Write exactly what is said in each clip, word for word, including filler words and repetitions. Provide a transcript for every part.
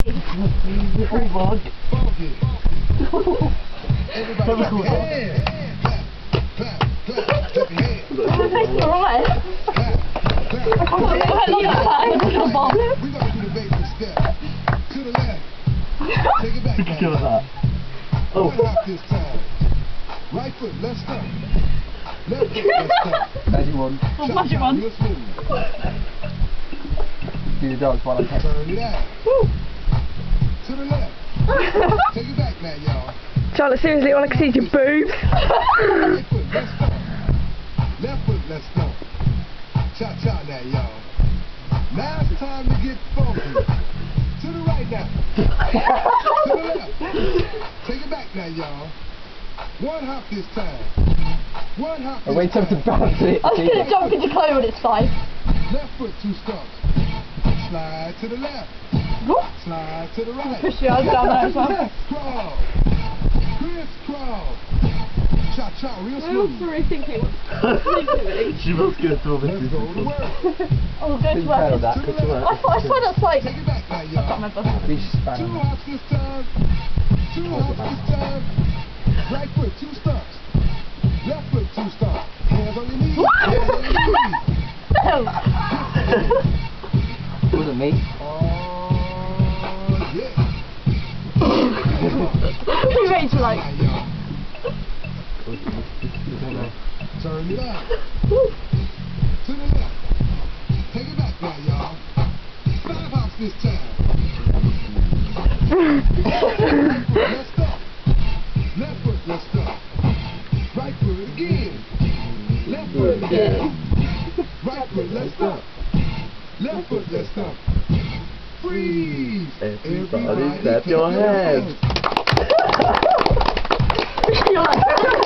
Free bug. Everybody clap your hands. Clap, clap, clap, clap your hands. It's alright. Clap, clap. I love that. We're gonna do the basic step. To the left. Take it back. You can kill that. Oh. One hop this time. Right foot, left stump. Left foot, left stump. Magic one. Oh, magic one. Real smooth. Do the dogs while I catch. Turn it out. To the left. Take it back now, y'all. Charlotte, seriously, all I can see is your boobs. Right foot, left stump. Left foot, left stump. Cha-cha now, y'all. Now it's time to get funky. To the right now. To the left. Take it back now, y'all. One hop this time. One hop this Oh, wait till to time. bounce it. I was going to jump into Chloe when it's five. Left foot, two stumps. Slide to the left. What? Slide to the right. Push your eyes down there as well. Crisscross. Crisscross. Cha-cha, real I was smooth. really thinking. She was good to all this. Let's go to work. Oh, go to Didn't tell work. that. To the Good to left. I thought I swear that's like. Take it back now, I can't y'all. remember. Please Two span on hops this time. Two hops this time. Right foot, two stumps. Left foot, two stumps. Hands on your knees. Hands on your knees. it. Wasn't me. Oh, yeah. Who made you like? Now, y'all. Turn it out. To the left. Take it back now, y'all. Five hops this time. Let's stop. Left foot, let's stop. Right foot again. Left foot again. Right foot, let's stop. Left foot, let's stop. Freeze. Everybody clap your hands. You're like.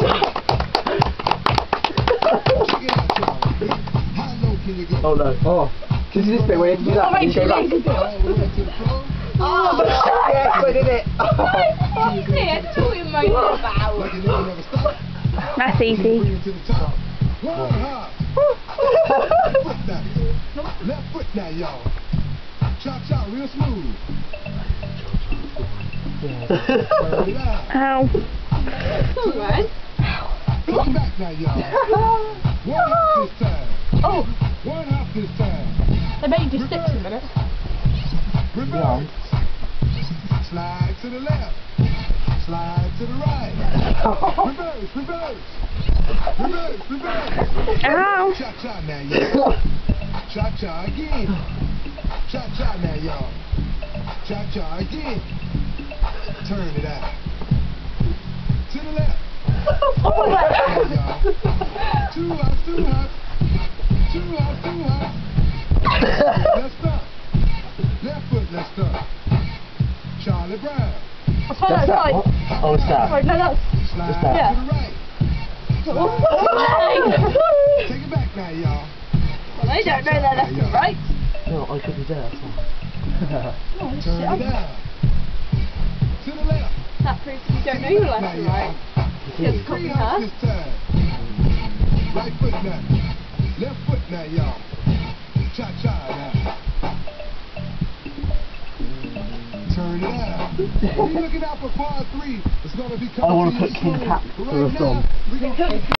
Check it out, y'all. How low can you go? Oh no. Oh. This is this bit where you have to do that. Oh, and you go back. Rachel, All the way to the floor. Oh, Yes, I did it. I don't know what you're moaning about. Like it never, never stop. That's Bring easy. it to the top. One hop. Left foot now. Left foot now, y'all. Chop, chop, real smooth. Turn it out. Ow. Alright. Come back now, y'all. One hop this time. Oh, One hop this time. they made you do six in a minute. Reverse. Slide to the left. Slide to the right. Reverse, reverse. Reverse, reverse. Ow. Cha-cha now, y'all. Cha-cha again. Cha-cha now, y'all. Cha-cha again. Turn it out. To the left. Oh, my Now, y'all. Two hops, two hops. Two hops, two hops. Let's stop. Left foot, let's stop. Charlie Brown. I swear that's like. Oh, it's that. Right, no, that's. Slide that? Yeah. to the right. Oh, Take it back now, y'all. well, they don't know their left and right. No, I could be there. That's Oh, shit, Turn it I'm- out. To the left. That proves you don't know your left Now, and y'all. right. Just copy Three hops her. this time. Right foot now. Left foot now, y'all. Cha-cha now. Turn it out. Be looking out for part three. It's gonna be coming I wanna to put you King soon. Cap But for a right thumb. now, we gonna